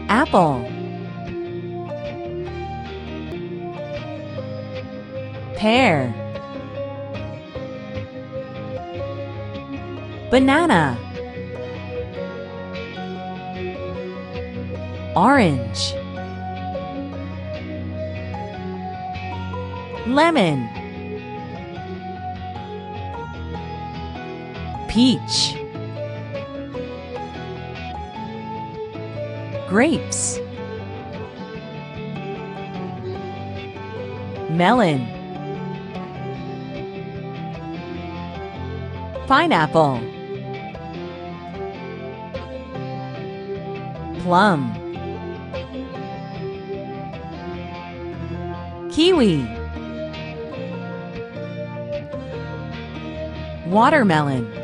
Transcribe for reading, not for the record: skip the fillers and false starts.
apple, pear, banana, orange, lemon, peach, grapes, melon, pineapple, plum, kiwi, watermelon,